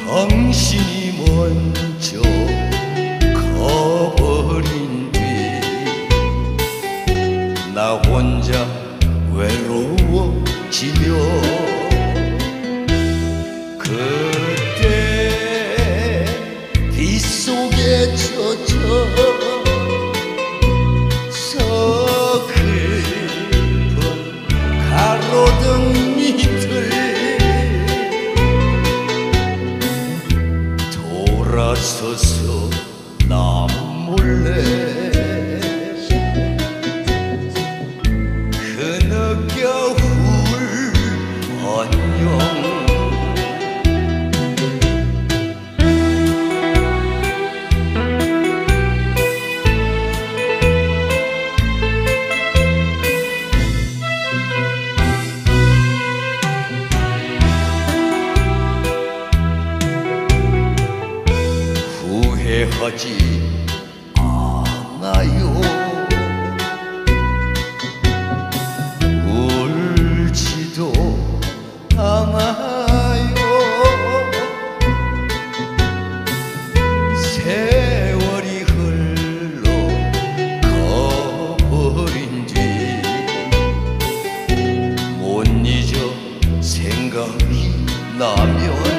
당신이 먼저 가버린 뒤 나 혼자 외로워지며 그때 빗속에 젖어 서글픈 가로등 밑을 돌아서서 남 몰래 흐느껴 안녕 후회하지 않아요. 울지도 않아요. 세월이 흘러 가버린 뒤 못 잊어 생각이 나면